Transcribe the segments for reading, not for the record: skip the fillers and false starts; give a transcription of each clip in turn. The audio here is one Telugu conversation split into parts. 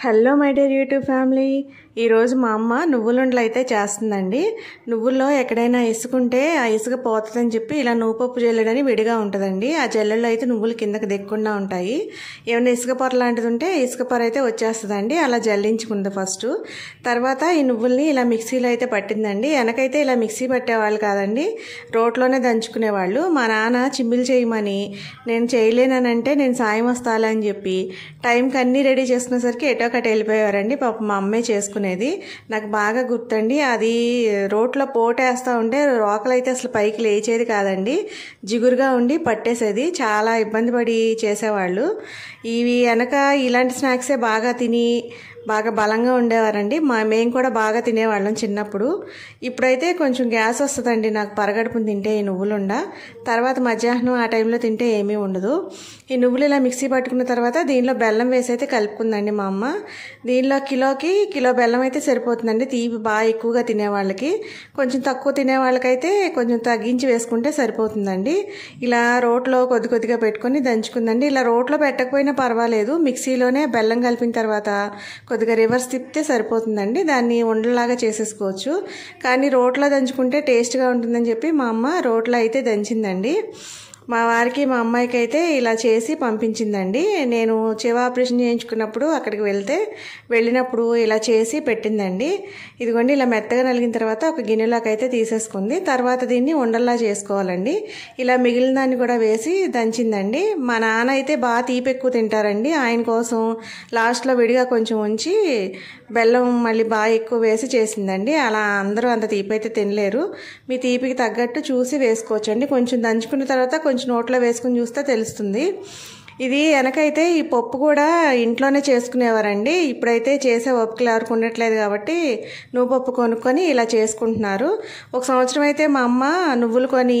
Hello my dear YouTube family, ఈరోజు మా అమ్మ నువ్వులుండలు అయితే చేస్తుందండి. నువ్వుల్లో ఎక్కడైనా ఇసుకుంటే ఆ ఇసుక పోతుందని చెప్పి ఇలా నువ్వుపప్పు జల్లెడని విడిగా ఉంటుందండి. ఆ జల్లెడలో అయితే నువ్వులు కిందకి దిక్కుండా ఉంటాయి. ఏమైనా ఇసుక పొర లాంటిది ఉంటే ఇసుక పొర అయితే వచ్చేస్తుందండి. అలా జల్లించుకుంది ఫస్ట్. తర్వాత ఈ నువ్వుల్ని ఇలా మిక్సీలో అయితే పట్టిందండి. వెనకైతే ఇలా మిక్సీ పట్టేవాళ్ళు కాదండి, రోట్లోనే దంచుకునేవాళ్ళు. మా నాన్న చిమ్మిలు చేయమని నేను చేయలేనంటే నేను సాయం వస్తాలే అని చెప్పి టైంకి అన్నీ రెడీ చేసుకునేసరికి ఎటో ఒకటి వెళ్ళిపోయేవారండి. పాప మా అమ్మే చేసుకునేది. నాకు బాగా గుర్తండి. అది రోట్లో పోటేస్తూ ఉంటే రోకలు అయితే అసలు పైకి లేచేది కాదండి, జిగురుగా ఉండి పట్టేసేది. చాలా ఇబ్బంది పడి చేసేవాళ్ళు. ఇవి వెనక ఇలాంటి స్నాక్సే బాగా తిని బాగా బలంగా ఉండేవారండి. మేము కూడా బాగా తినేవాళ్ళం చిన్నప్పుడు. ఇప్పుడైతే కొంచెం గ్యాస్ వస్తుందండి నాకు పరగడుపుని తింటే ఈ నువ్వులుండ. తర్వాత మధ్యాహ్నం ఆ టైంలో తింటే ఏమీ ఉండదు. ఈ నువ్వులు ఇలా మిక్సీ పట్టుకున్న తర్వాత దీనిలో బెల్లం వేసి అయితే కలుపుకుందండి మా అమ్మ. దీనిలో కిలో బెల్లం అయితే సరిపోతుందండి. తీపి బాగా ఎక్కువగా తినేవాళ్ళకి. కొంచెం తక్కువ తినేవాళ్ళకైతే కొంచెం తగ్గించి వేసుకుంటే సరిపోతుందండి. ఇలా రోట్లో కొద్దిగా పెట్టుకొని దంచుకుందండి. ఇలా రోట్లో పెట్టకపోయినా పర్వాలేదు, మిక్సీలోనే బెల్లం కలిపిన తర్వాత కొద్దిగా రివర్స్ తిప్పితే సరిపోతుందండి. దాన్ని ఉండలాగా చేసేసుకోవచ్చు. కానీ రోట్లో దంచుకుంటే టేస్ట్గా ఉంటుందని చెప్పి మా అమ్మ రోట్లో అయితే దంచిందండి. మా వారికి మా అమ్మాయికి అయితే ఇలా చేసి పంపించిందండి. నేను చెవి ఆపరేషన్ చేయించుకున్నప్పుడు అక్కడికి వెళ్ళినప్పుడు ఇలా చేసి పెట్టిందండి. ఇదిగోండి ఇలా మెత్తగా నలిగిన తర్వాత ఒక గిన్నెలోకి అయితే తీసేసుకుంది. తర్వాత దీన్ని ఉండల్లా చేసుకోవాలండి. ఇలా మిగిలిన దాన్ని కూడా వేసి దంచిందండి. మా నాన్న అయితే బాగా తీపి ఎక్కువ తింటారండి. ఆయన కోసం లాస్ట్లో విడిగా కొంచెం ఉంచి బెల్లం మళ్ళీ బాగా ఎక్కువ వేసి చేసిందండి. అలా అందరూ అంత తీపి అయితే తినలేరు. మీ తీపికి తగ్గట్టు చూసి వేసుకోవచ్చండి. కొంచెం దంచుకున్న తర్వాత కొంచెం నోట్లో వేసుకుని చూస్తే తెలుస్తుంది. ఇది వెనకైతే ఈ పప్పు కూడా ఇంట్లోనే చేసుకునేవారండి. ఇప్పుడైతే చేసే ఓపికలు ఎవరికి ఉండట్లేదు కాబట్టి నువ్వుపప్పు కొనుక్కొని ఇలా చేసుకుంటున్నారు. ఒక సంవత్సరం అయితే మా అమ్మ నువ్వులు కొని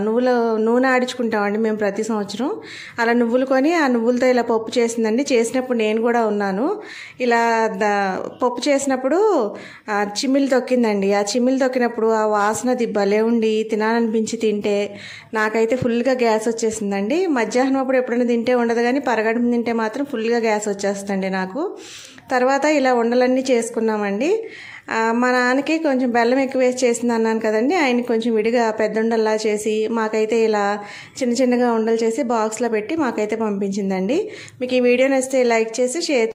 నూనె ఆడించుకుంటామండి మేము ప్రతి సంవత్సరం. అలా నువ్వులు కొని ఆ నువ్వులతో ఇలా పప్పు చేసిందండి. చేసినప్పుడు నేను కూడా ఉన్నాను. ఇలా పప్పు చేసినప్పుడు చిమ్మిలు తొక్కిందండి. ఆ చిమ్మిలు తొక్కినప్పుడు ఆ వాసన భలే ఉండి తినాలనిపించి తింటే నాకైతే ఫుల్గా గ్యాస్ వచ్చేసిందండి. మధ్యాహ్నం అప్పుడు ఎప్పుడైనా తింటే ఉండదు, కానీ పరగడుపు తింటే మాత్రం ఫుల్గా గ్యాస్ వచ్చేస్తుంది నాకు. తర్వాత ఇలా ఉండలన్నీ చేసుకున్నామండి. మా నాన్నకి కొంచెం బెల్లం ఎక్కువ వేసి చేసింది అన్నాను కదండి, ఆయనకి కొంచెం విడిగా పెద్ద ఉండల్లా చేసి మాకైతే ఇలా చిన్నగా ఉండలు చేసి బాక్స్లో పెట్టి మాకైతే పంపించిందండి. మీకు ఈ వీడియో నచ్చితే లైక్ చేసి షేర్